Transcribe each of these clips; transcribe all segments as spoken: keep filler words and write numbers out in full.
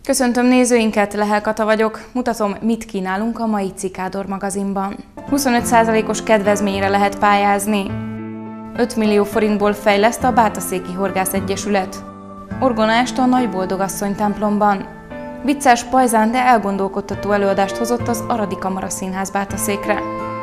Köszöntöm nézőinket, Lehel Kata vagyok, mutatom, mit kínálunk a mai Cikádor magazinban. huszonöt százalékos kedvezményre lehet pályázni. öt millió forintból fejleszt a Bátaszéki Horgász Egyesület. Orgonást a Nagyboldogasszony templomban. Vicces, pajzán, de elgondolkodtató előadást hozott az Aradi Kamaraszínház Bátaszékre.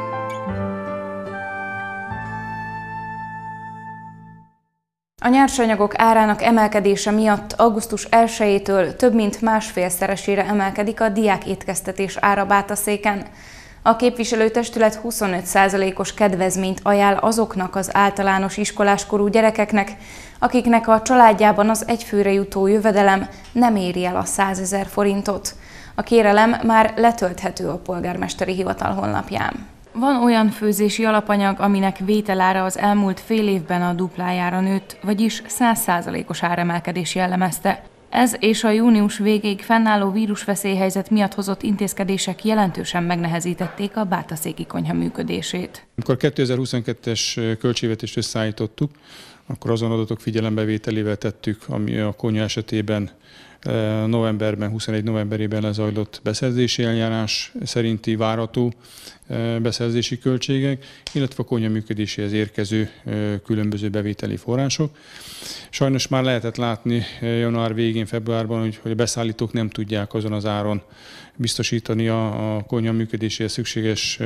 A nyersanyagok árának emelkedése miatt augusztus elsejétől több mint másfélszeresére emelkedik a diákétkeztetés ára Bátaszéken. A képviselőtestület huszonöt százalékos kedvezményt ajánl azoknak az általános iskoláskorú gyerekeknek, akiknek a családjában az egyfőre jutó jövedelem nem éri el a százezer forintot. A kérelem már letölthető a polgármesteri hivatal honlapján. Van olyan főzési alapanyag, aminek vételára az elmúlt fél évben a duplájára nőtt, vagyis száz százalékos áremelkedés jellemezte. Ez és a június végéig fennálló vírusveszélyhelyzet miatt hozott intézkedések jelentősen megnehezítették a bátaszéki konyha működését. Amikor kétezer-huszonkettes költségvetést összeállítottuk, akkor azon adatok figyelembevételével tettük, ami a konyha esetében novemberben, huszonegy novemberében lezajlott beszerzési eljárás szerinti várható beszerzési költségek, illetve a konyha működéséhez érkező különböző bevételi források. Sajnos már lehetett látni január végén, februárban, hogy, hogy a beszállítók nem tudják azon az áron biztosítani a, a konyha működéséhez szükséges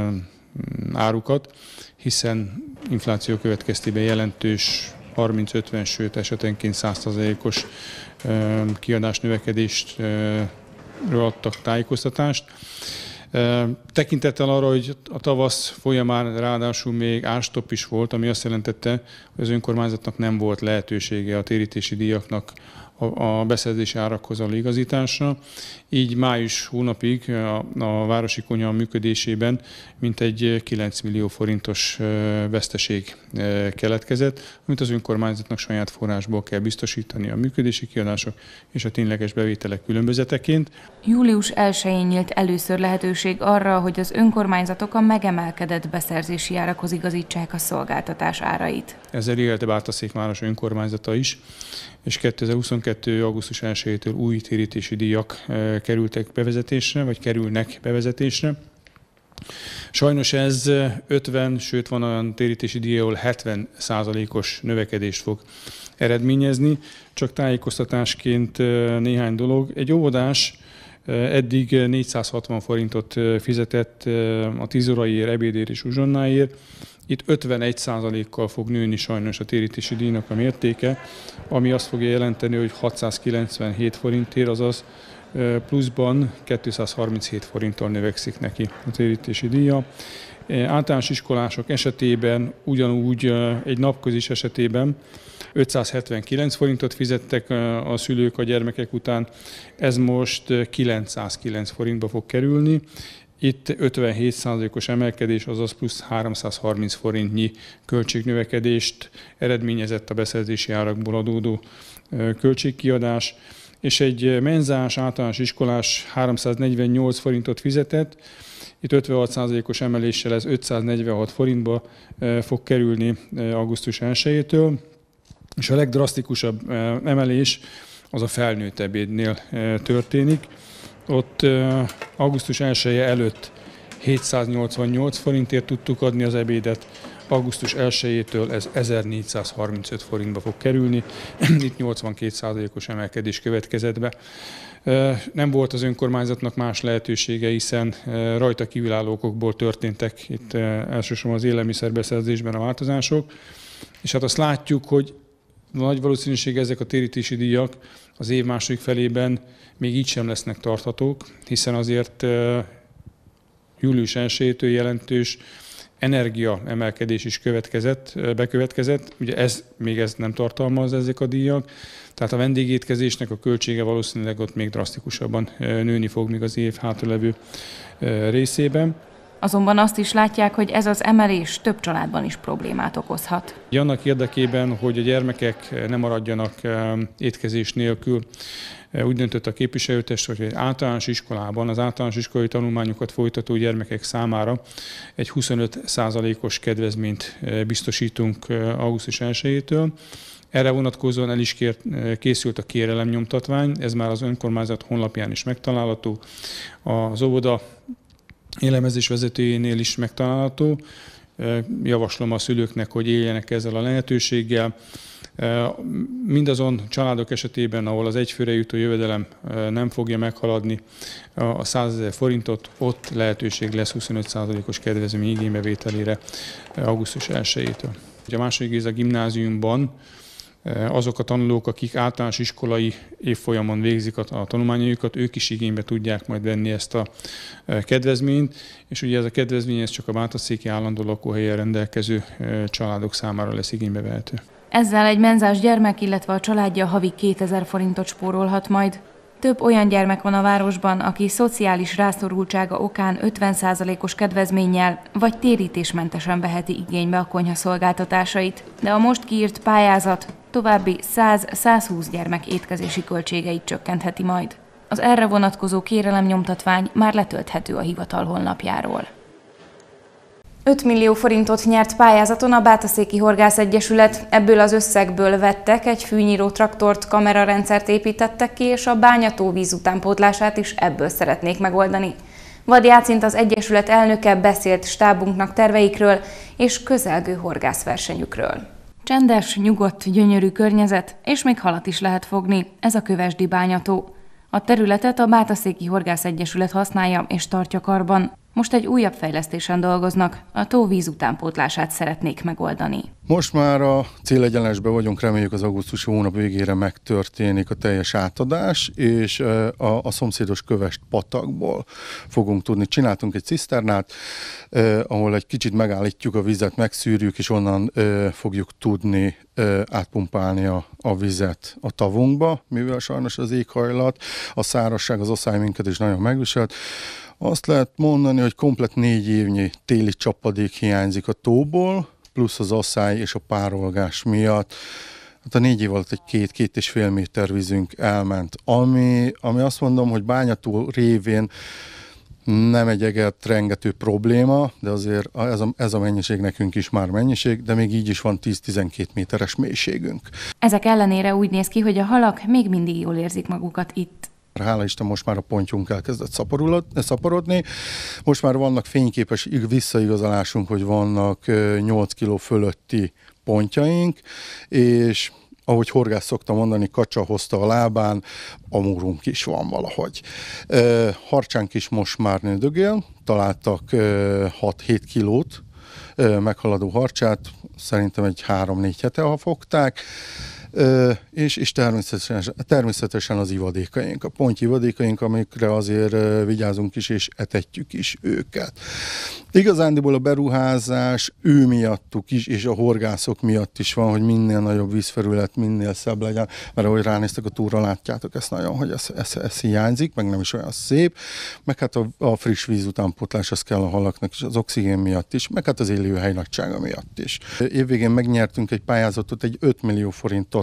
árukat, hiszen infláció következtében jelentős harminc-ötven, sőt esetenként száz százalékos kiadás növekedésről adtak tájékoztatást. Tekintettel arra, hogy a tavasz folyamán ráadásul még árstopp is volt, ami azt jelentette, hogy az önkormányzatnak nem volt lehetősége a térítési díjaknak a beszerzési árakhoz való igazításra. Így május hónapig a, a városi konyha működésében mintegy kilenc millió forintos veszteség keletkezett, amit az önkormányzatnak saját forrásból kell biztosítani a működési kiadások és a tényleges bevételek különbözeteként. július elsején nyílt először lehetőség arra, hogy az önkormányzatok a megemelkedett beszerzési árakhoz igazítsák a szolgáltatás árait. Ezzel élte Bátaszék város önkormányzata is, és kétezer-huszonkettő. augusztus elsejétől új térítési díjak kerültek bevezetésre, vagy kerülnek bevezetésre. Sajnos ez ötven, sőt van olyan térítési díj, ahol hetven százalékos növekedést fog eredményezni. Csak tájékoztatásként néhány dolog. Egy óvodás eddig négyszázhatvan forintot fizetett a tíz óraér, ebédér és uzsonnáért. Itt ötvenegy százalékkal fog nőni sajnos a térítési díjnak a mértéke, ami azt fogja jelenteni, hogy hatszázkilencvenhét forintért, azaz pluszban kétszázharminchét forinttal növekszik neki a térítési díja. Általános iskolások esetében ugyanúgy egy napközis esetében ötszázhetvenkilenc forintot fizettek a szülők a gyermekek után, ez most kilencszázkilenc forintba fog kerülni. Itt ötvenhét százalékos emelkedés, azaz plusz háromszázharminc forintnyi költségnövekedést eredményezett a beszerzési árakból adódó költségkiadás, és egy menzás általános iskolás háromszáznegyvennyolc forintot fizetett, itt ötvenhat százalékos emeléssel ez ötszáznegyvenhat forintba fog kerülni augusztus elsejétől, és a legdrasztikusabb emelés az a felnőtt ebédnél történik. Ott augusztus elseje előtt hétszáznyolcvannyolc forintért tudtuk adni az ebédet, augusztus elsejétől ez ezernégyszázharmincöt forintba fog kerülni, itt nyolcvankét százalékos emelkedés következett be. Nem volt az önkormányzatnak más lehetősége, hiszen rajta kívülálló okokból történtek itt elsősorban az élelmiszerbeszerzésben a változások, és hát azt látjuk, hogy nagy valószínűség ezek a térítési díjak az év második felében még így sem lesznek tarthatók, hiszen azért július elsejétől jelentős energia emelkedés is következett, bekövetkezett. Ugye ez, még ez nem tartalmaz ezek a díjak, tehát a vendégétkezésnek a költsége valószínűleg ott még drasztikusabban nőni fog még az év hátralevő részében. Azonban azt is látják, hogy ez az emelés több családban is problémát okozhat. Annak érdekében, hogy a gyermekek ne maradjanak étkezés nélkül, úgy döntött a képviselőtestület, hogy egy általános iskolában az általános iskolai tanulmányokat folytató gyermekek számára egy huszonöt százalékos kedvezményt biztosítunk augusztus elsejétől. Erre vonatkozóan el is kért, készült a kérelemnyomtatvány, ez már az önkormányzat honlapján is megtalálható, az óvoda élelmezés vezetőjénél is megtalálható. Javaslom a szülőknek, hogy éljenek ezzel a lehetőséggel. Mindazon családok esetében, ahol az egyfőre jutó jövedelem nem fogja meghaladni a százezer forintot, ott lehetőség lesz huszonöt százalékos kedvezmény igénybevételére augusztus elsejétől. A második Géza gimnáziumban azok a tanulók, akik általános iskolai évfolyamon végzik a, a tanulmányaikat, ők is igénybe tudják majd venni ezt a kedvezményt, és ugye ez a kedvezmény ez csak a bátaszéki állandó lakóhelyen rendelkező családok számára lesz igénybe vehető. Ezzel egy menzás gyermek, illetve a családja havi kétezer forintot spórolhat majd. Több olyan gyermek van a városban, aki szociális rászorultsága okán ötven százalékos kedvezménnyel vagy térítésmentesen veheti igénybe a konyha szolgáltatásait, de a most kiírt pályázat további száz-százhúsz gyermek étkezési költségeit csökkentheti majd. Az erre vonatkozó kérelemnyomtatvány már letölthető a hivatal honlapjáról. öt millió forintot nyert pályázaton a Bátaszéki Horgász Egyesület, ebből az összegből vettek, egy fűnyíró traktort, kamerarendszert építettek ki, és a Bányató víz utánpótlását is ebből szeretnék megoldani. Vadi Jácint, az Egyesület elnöke beszélt stábunknak terveikről és közelgő horgászversenyükről. Csendes, nyugodt, gyönyörű környezet, és még halat is lehet fogni, ez a Kövesdi Bányató. A területet a Bátaszéki Horgász Egyesület használja és tartja karban. Most egy újabb fejlesztésen dolgoznak, a tó víz utánpótlását szeretnék megoldani. Most már a célegyenesben vagyunk, reméljük az augusztusi hónap végére megtörténik a teljes átadás, és a, a szomszédos Kövest patakból fogunk tudni. Csináltunk egy ciszternát, eh, ahol egy kicsit megállítjuk a vizet, megszűrjük, és onnan eh, fogjuk tudni eh, átpumpálni a, a vizet a tavunkba, mivel sajnos az éghajlat, a szárazság, az asszály minket is nagyon megviselt. Azt lehet mondani, hogy komplet négy évnyi téli csapadék hiányzik a tóból, plusz az asszály és a párolgás miatt. Hát a négy év alatt egy két-két és fél méter vízünk elment, ami, ami azt mondom, hogy Bányató révén nem egy eget rengető probléma, de azért ez a, ez a mennyiség nekünk is már mennyiség, de még így is van tíz-tizenkét méteres mélységünk. Ezek ellenére úgy néz ki, hogy a halak még mindig jól érzik magukat itt. Hála Isten, most már a pontyunk elkezdett szaporodni. Most már vannak fényképes visszaigazolásunk, hogy vannak nyolc kiló fölötti pontjaink, és ahogy horgász szokta mondani, kacsa hozta a lábán, amúrunk is van valahogy. Harcsánk is most már nődögél, találtak hat-hét kilót meghaladó harcsát, szerintem egy három-négy hete, ha fogták. Ö, és, és természetesen, természetesen az ivadékaink, a ponty ivadékaink, amikre azért ö, vigyázunk is, és etetjük is őket. Igazándiból a beruházás ő miattuk is, és a horgászok miatt is van, hogy minél nagyobb vízfelület, minél szebb legyen, mert ahogy ránéztek a túra, látjátok ezt nagyon, hogy ez, ez, ez hiányzik, meg nem is olyan szép, meg hát a, a friss víz utánpótlás, az kell a halaknak is, az oxigén miatt is, meg hát az élőhely nagysága miatt is. Évvégén megnyertünk egy pályázatot, egy öt millió forintot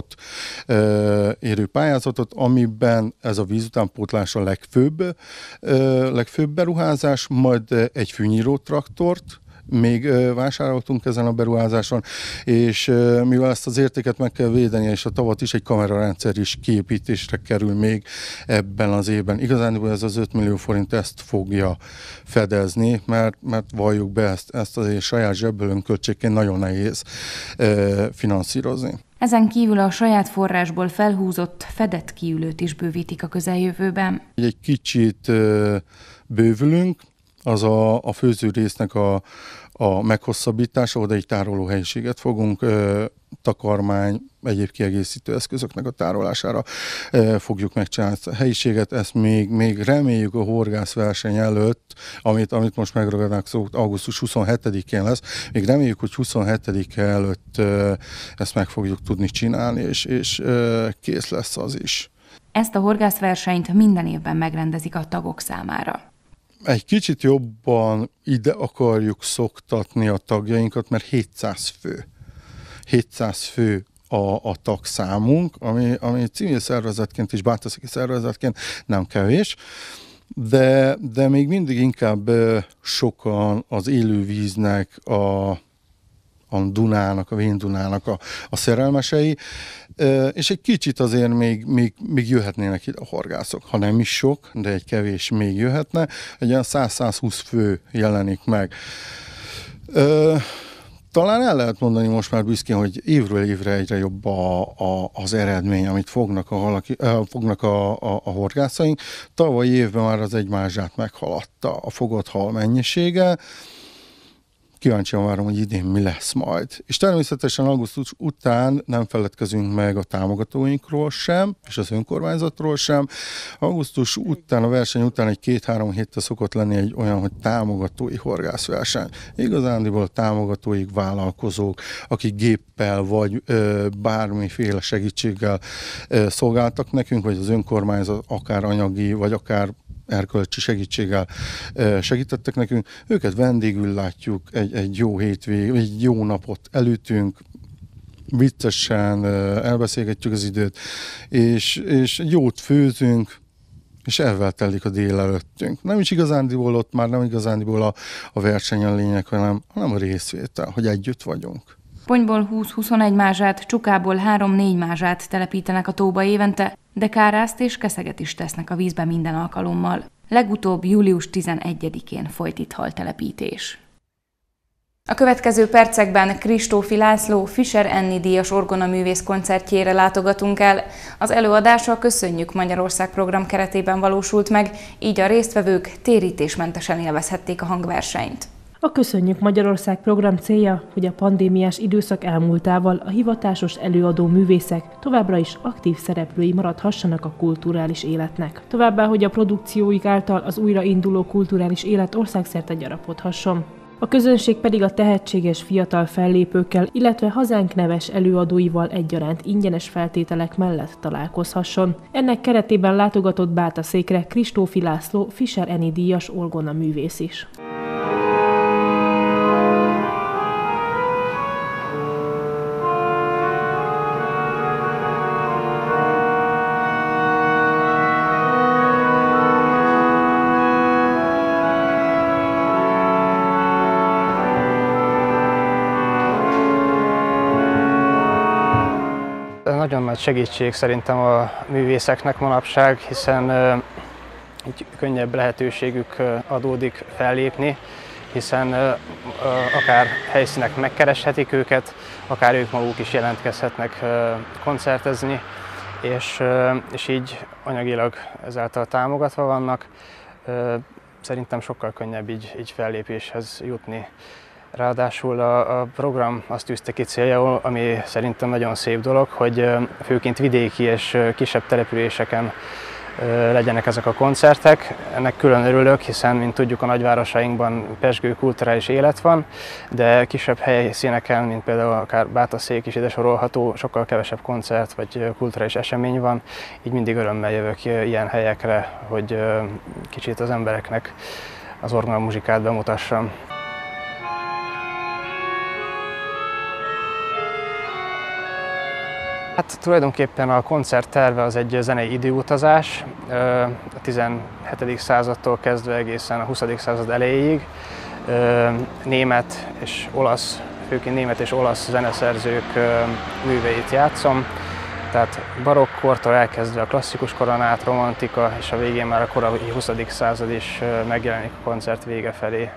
érő pályázatot, amiben ez a vízutánpótlás a legfőbb, legfőbb beruházás, majd egy fűnyíró traktort még vásároltunk ezen a beruházáson, és mivel ezt az értéket meg kell védeni, és a tavat is, egy kamerarendszer is kiépítésre kerül még ebben az évben. Igazán ez az öt millió forint ezt fogja fedezni, mert, mert valljuk be, ezt, ezt azért saját zsebből önköltségként nagyon nehéz finanszírozni. Ezen kívül a saját forrásból felhúzott, fedett kiülőt is bővítik a közeljövőben. Egy kicsit bővülünk, az a, a főzőrésznek a, a meghosszabbítása, oda egy tárolóhelyiséget fogunk, ö, takarmány, egyéb kiegészítő eszközöknek a tárolására ö, fogjuk megcsinálni a helyiséget. Ezt még, még reméljük a horgászverseny előtt, amit, amit most megragadnak, szó, augusztus huszonhetedikén lesz, még reméljük, hogy huszonhetedike előtt ö, ezt meg fogjuk tudni csinálni, és, és ö, kész lesz az is. Ezt a horgászversenyt minden évben megrendezik a tagok számára. Egy kicsit jobban ide akarjuk szoktatni a tagjainkat, mert hétszáz fő. hétszáz fő a, a tagszámunk, ami, ami civil szervezetként és bátaszéki szervezetként nem kevés, de, de még mindig inkább sokan az élővíznek a a Dunának, a Vén Dunának a, a szerelmesei, és egy kicsit azért még, még, még jöhetnének ide a horgászok. Ha nem is sok, de egy kevés még jöhetne. Egy olyan száz-százhúsz fő jelenik meg. Talán el lehet mondani most már büszkén, hogy évről évre egyre jobb a, a, az eredmény, amit fognak a, valaki, fognak a, a, a horgászaink. Tavalyi évben már az egymását meghaladta a fogott hal mennyisége. Kíváncsian várom, hogy idén mi lesz majd. És természetesen augusztus után nem feledkezünk meg a támogatóinkról sem, és az önkormányzatról sem. Augusztus után, a verseny után egy két-három héttel szokott lenni egy olyan, hogy támogatói horgászverseny. Igazándiból támogatóik vállalkozók, akik géppel vagy ö, bármiféle segítséggel ö, szolgáltak nekünk, vagy az önkormányzat akár anyagi, vagy akár erkölcsi segítséggel segítettek nekünk. Őket vendégül látjuk, egy, egy jó hétvég, egy jó napot elütünk, viccesen elbeszélgetjük az időt, és, és jót főzünk, és ezzel telik a délelőttünk. Nem is igazándiból ott már nem igazándiból a, a verseny a lényeg, hanem, hanem a részvétel, hogy együtt vagyunk. Ponyból húsz-huszonegy mázsát, csukából három-négy mázsát telepítenek a tóba évente, de kárászt és keszeget is tesznek a vízbe minden alkalommal. Legutóbb július tizenegyedikén folyt itt haltelepítés. A következő percekben Kristófi László Fischer Enni díjas orgonaművész koncertjére látogatunk el. Az előadása Köszönjük Magyarország program keretében valósult meg, így a résztvevők térítésmentesen élvezhették a hangversenyt. A Köszönjük Magyarország program célja, hogy a pandémiás időszak elmúltával a hivatásos előadó művészek továbbra is aktív szereplői maradhassanak a kulturális életnek. Továbbá, hogy a produkcióik által az újrainduló kulturális élet országszerte gyarapodhasson. A közönség pedig a tehetséges fiatal fellépőkkel, illetve hazánk neves előadóival egyaránt ingyenes feltételek mellett találkozhasson. Ennek keretében látogatott Bátaszékre Kristófi László Fischer Enni díjas orgonaművész is. Nagyon nagy segítség szerintem a művészeknek manapság, hiszen így könnyebb lehetőségük adódik fellépni, hiszen akár helyszínek megkereshetik őket, akár ők maguk is jelentkezhetnek koncertezni, és, és így anyagilag ezáltal támogatva vannak. Szerintem sokkal könnyebb így, így fellépéshez jutni. Ráadásul a, a program azt tűzte ki céljául, ami szerintem nagyon szép dolog, hogy főként vidéki és kisebb településeken legyenek ezek a koncertek. Ennek külön örülök, hiszen, mint tudjuk, a nagyvárosainkban pezsgő kulturális élet van, de kisebb helyszíneken, mint például akár Bátaszék is ide sorolható, sokkal kevesebb koncert vagy kulturális esemény van. Így mindig örömmel jövök ilyen helyekre, hogy kicsit az embereknek az orgonamuzsikát bemutassam. Hát tulajdonképpen a koncert terve az egy zenei időutazás, a tizenhetedik századtól kezdve egészen a huszadik század elejéig. Német és olasz, főként német és olasz zeneszerzők műveit játszom, tehát barokkortól elkezdve a klasszikus koron át, romantika, és a végén már a korai huszadik század is megjelenik a koncert vége felé.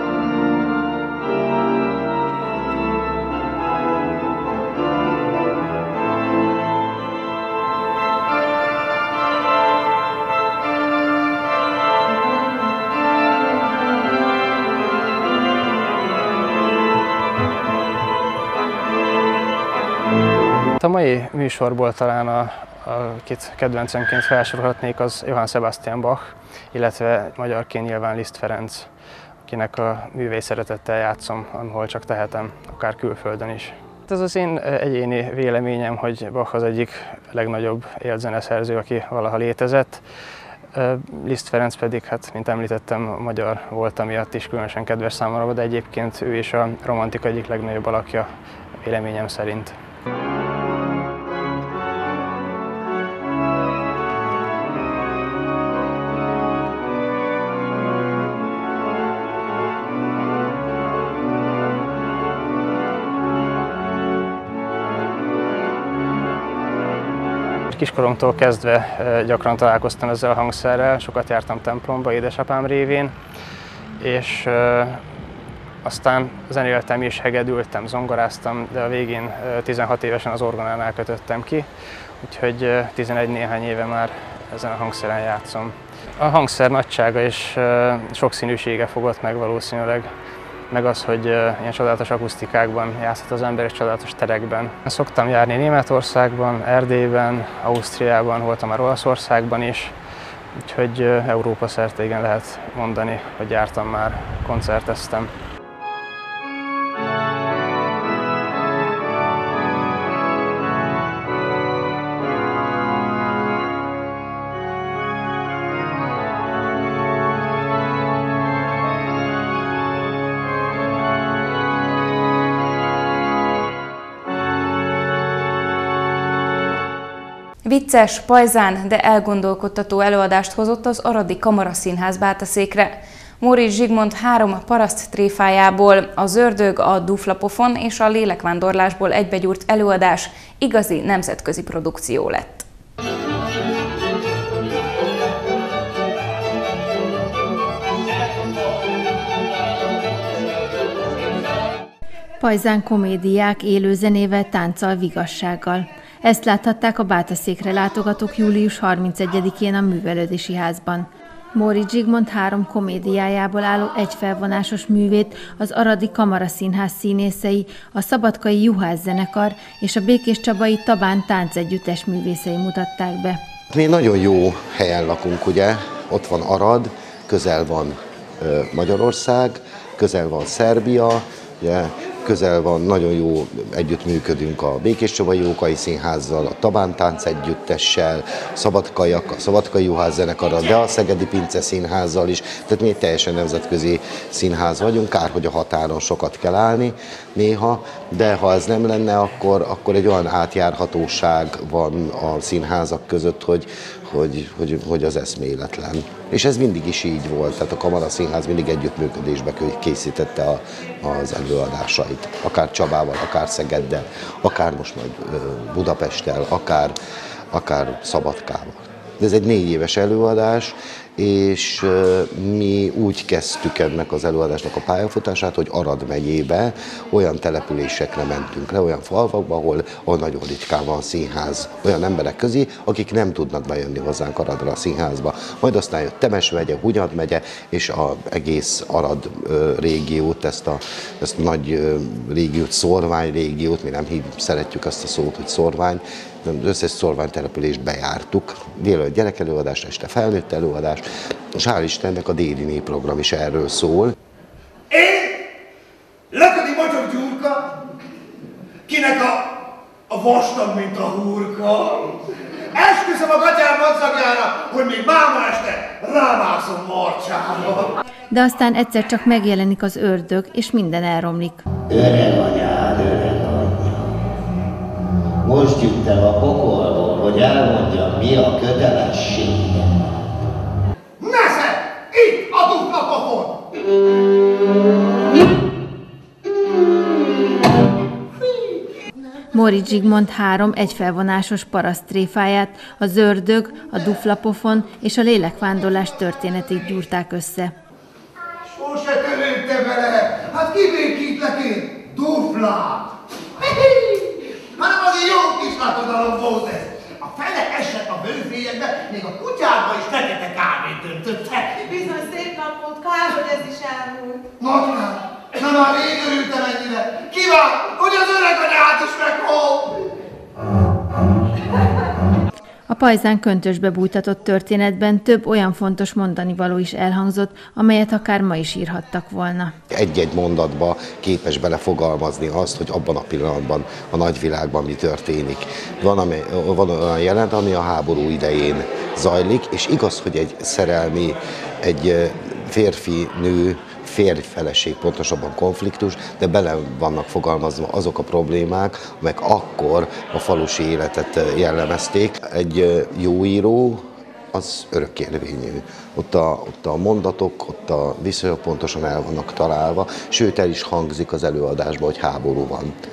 A mai műsorból talán a, akit kedvencemként felsorolhatnék, az Johann Sebastian Bach, illetve magyarként nyilván Liszt Ferenc, akinek a művei szeretettel játszom, ahol csak tehetem, akár külföldön is. Ez az én egyéni véleményem, hogy Bach az egyik legnagyobb élt zeneszerző, aki valaha létezett. Liszt Ferenc pedig, hát, mint említettem, magyar volt, miatt is különösen kedves számomra, de egyébként ő is a romantika egyik legnagyobb alakja, véleményem szerint. Kiskoromtól kezdve gyakran találkoztam ezzel a hangszerrel, sokat jártam templomba édesapám révén, és aztán zenéltem is, hegedültem, zongoráztam, de a végén tizenhat évesen az orgonánál kötöttem ki, úgyhogy tizenegy néhány éve már ezen a hangszeren játszom. A hangszer nagysága és sokszínűsége fogott meg valószínűleg, meg az, hogy ilyen csodálatos akusztikákban játszhat az ember és csodálatos terekben. Szoktam járni Németországban, Erdélyben, Ausztriában, voltam már Olaszországban is, úgyhogy Európa szerte igen lehet mondani, hogy jártam már, koncerteztem. Vicces, pajzán, de elgondolkodtató előadást hozott az Aradi Kamaraszínház Bátaszékre. Móricz Zsigmond három paraszt tréfájából, az Ördög, a Duflapofon és a Lélekvándorlásból egybegyúrt előadás igazi nemzetközi produkció lett. Pajzán komédiák élő zenével, tánccal, vigassággal. Ezt láthatták a Bátaszékre látogatók július harmincegyedikén a Művelődési Házban. Móricz Zsigmond három komédiájából álló egyfelvonásos művét az Aradi Kamaraszínház színészei, a Szabadkai Juhász zenekar és a Békéscsabai Tabán táncegyüttes művészei mutatták be. Mi nagyon jó helyen lakunk, ugye? Ott van Arad, közel van Magyarország, közel van Szerbia, ugye? Közel van, nagyon jó együttműködünk a Békéscsabai Jókai Színházzal, a Tabán Tánc Együttessel, a Szabadkaiak, a Szabadkai Juhász zenekarral, de a Szegedi Pince Színházzal is. Tehát mi egy teljesen nemzetközi színház vagyunk, kár, hogy a határon sokat kell állni néha, de ha ez nem lenne, akkor, akkor egy olyan átjárhatóság van a színházak között, hogy, hogy, hogy, hogy az eszméletlen. És ez mindig is így volt, tehát a Kamaraszínház mindig együttműködésbe készítette a, az előadásait. Akár Csabával, akár Szegeddel, akár most majd Budapesttel, akár, akár Szabadkával. De ez egy négy éves előadás, és mi úgy kezdtük ennek az előadásnak a pályafutását, hogy Arad megyébe olyan településekre mentünk le, olyan falvakba, ahol, ahol nagyon ritkán van színház, olyan emberek közé, akik nem tudnak bejönni hozzánk Aradra a színházba. Majd aztán jött Temes megye, Hunyad megye, és az egész Arad régiót, ezt a, ezt a nagy régiót, szorvány régiót, mi nem hív, szeretjük azt a szót, hogy szorvány, az összes szorványtelepülést bejártuk, délelőtt gyerekelőadás, este felnőtt előadás, és hál' Istennek a déli népprogram is erről szól. Én, Löködi Magyar Gyurka, kinek a, a vastag, mint a hurka, esküszöm a gatyám madzagjára, hogy még máma este rámászom marcsára. De aztán egyszer csak megjelenik az ördög, és minden elromlik. Öreg anyád, öreg anyád, most jöttem a pokolból, hogy elmondjam, mi a kötelessége. Nesze! Itt a Duflapofon! Móricz Zsigmond három egyfelvonásos paraszttréfáját, az Ördög, a Duflapofon és a Lélekvándorlás történetét gyúrták össze. Sose törődte vele! Hát kibékítlek én? Duflát! Hanem azért jó kis látodalom volt ez. A fele esett a bőfélyekbe, még a kutyába is fekete kávét öntöttek. Bizony szép nap volt, kár, hogy ez is elmúlt. Nagymár, na már rég örültem ennyire. Kíván, hogy az öreg anyát is meghol! A pajzán köntösbe bújtatott történetben több olyan fontos mondanivaló is elhangzott, amelyet akár ma is írhattak volna. Egy-egy mondatba képes belefogalmazni azt, hogy abban a pillanatban, a nagyvilágban mi történik. Van, ami, van olyan jelent, ami a háború idején zajlik, és igaz, hogy egy szerelmi, egy férfi-nő, férj-feleség, pontosabban konfliktus, de bele vannak fogalmazva azok a problémák, amelyek akkor a falusi életet jellemezték. Egy jó író az örökérvényű. Ott a, ott a mondatok, ott a viszonyok pontosan el vannak találva, sőt el is hangzik az előadásban, hogy háború van.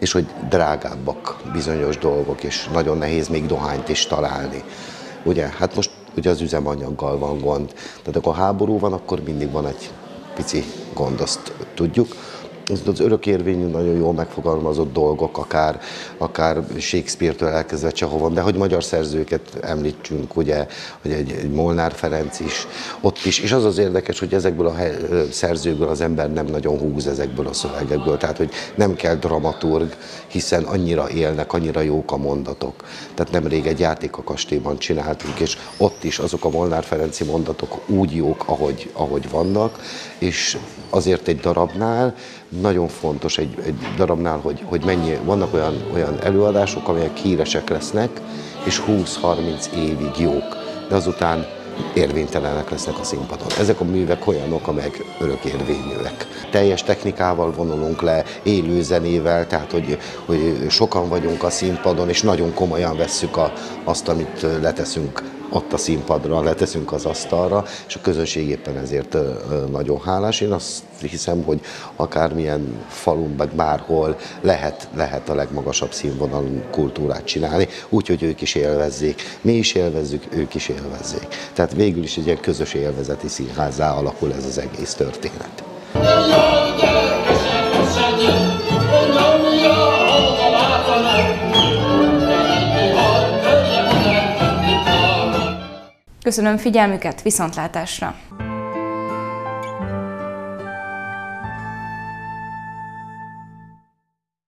és hogy drágábbak bizonyos dolgok, és nagyon nehéz még dohányt is találni. Ugye, hát most ugye az üzemanyaggal van gond, tehát akkor háború van, akkor mindig van egy pici gond, azt tudjuk. Az örökérvényű, nagyon jól megfogalmazott dolgok, akár, akár Shakespeare-től elkezdve Csehovon, de hogy magyar szerzőket említsünk, ugye, hogy egy, egy Molnár Ferenc is, ott is, és az az érdekes, hogy ezekből a hely, szerzőkből az ember nem nagyon húz ezekből a szövegekből, tehát hogy nem kell dramaturg, hiszen annyira élnek, annyira jók a mondatok. Tehát nemrég egy játék a kastélyban csináltunk, és ott is azok a Molnár Ferenci mondatok úgy jók, ahogy, ahogy vannak, és azért egy darabnál nagyon fontos egy, egy darabnál, hogy, hogy mennyi, vannak olyan, olyan előadások, amelyek híresek lesznek, és húsz-harminc évig jók, de azután érvénytelenek lesznek a színpadon. Ezek a művek olyanok, amelyek örökérvényűek. Teljes technikával vonulunk le, élő zenével, tehát hogy, hogy sokan vagyunk a színpadon, és nagyon komolyan vesszük a, azt, amit leteszünk ott a színpadra, leteszünk az asztalra, és a közönség éppen ezért nagyon hálás. Én azt hiszem, hogy akármilyen falun, meg bárhol lehet, lehet a legmagasabb színvonalú kultúrát csinálni, úgyhogy ők is élvezzék, mi is élvezzük, ők is élvezzék. Tehát végül is egy ilyen közös élvezeti színházzá alakul ez az egész történet. Köszönöm figyelmüket, viszontlátásra!